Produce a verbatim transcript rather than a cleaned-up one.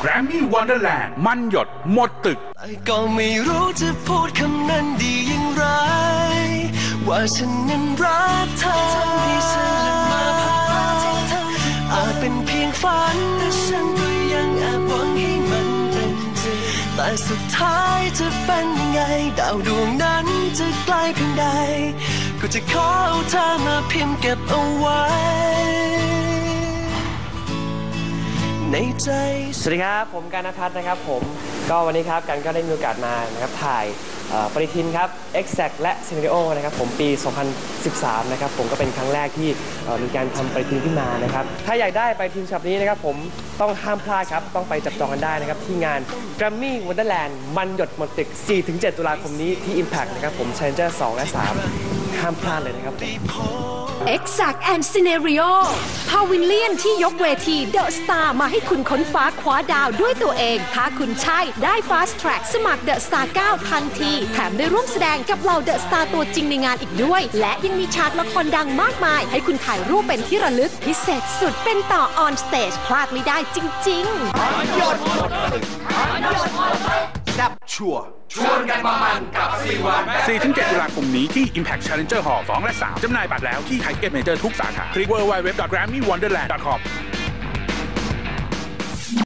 Grammy Wonderland มันหยดหมดตึกก็ไม่รู้จะพูดคำนั้นดีอย่างไรว่าฉันนั้นรักเธอที่ฉันมาพักอาจเป็นเพียงฝันแต่ฉันก็ยังแอบหวังให้มันเป็นจริงแต่สุดท้ายจะเป็นยังไงดาวดวงนั้นจะไกลเพียงใดก็จะขอเอาเธอมาพิมพ์เก็บเอาไว้ในใจสวัสดีครับผมการณทัศน์นะครับผมก็วันนี้ครับกันก็ได้มีโอกาสมานะครับถ่ายปฏิทินครับ Exact และ Scenario นะครับผมปี สองพันสิบสาม นะครับผมก็เป็นครั้งแรกที่มีการทำปฏิทินขึ้นมานะครับถ้าอยากได้ปฏิทินฉบับนี้นะครับผมต้องห้ามพลาดครับต้องไปจับจองกันได้นะครับที่งาน Grammy Wonderland มันหยดหมดตึก สี่ถึงเจ็ด ตุลาคมนี้ที่ Impact นะครับผม Challenger สองและสามห้ามพลาดเลยนะครับ Exact and Scenario พาวิลเลียนที่ยกเวทีเดอะสตาร์มาให้คุณค้นฟ้าคว้าดาวด้วยตัวเองถ้าคุณใช่ได้ Fast Track สมัครเดอะสตาร์เก้าทันทีแถมได้ร่วมแสดงกับเหล่าเดอะสตาร์ตัวจริงในงานอีกด้วยและยังมีฉากละครดังมากมายให้คุณถ่ายรูปเป็นที่ระลึกพิเศษสุดเป็นต่อ on stage พลาดไม่ได้จริงๆหยดหมดตึกแซ่บชัวชวนกันมามันกับสี่วัน สี่ถึงเจ็ด ตุลาคมนี้ที่ Impact Challenger Hall สองและสามจำหน่ายบัตรแล้วที่ไทยเก็ตเมเจอร์ทุกสาขาคลิก ดับเบิลยู ดับเบิลยู ดับเบิลยู ดอท แกรมมี่ วอนเดอร์แลนด์ ดอท คอม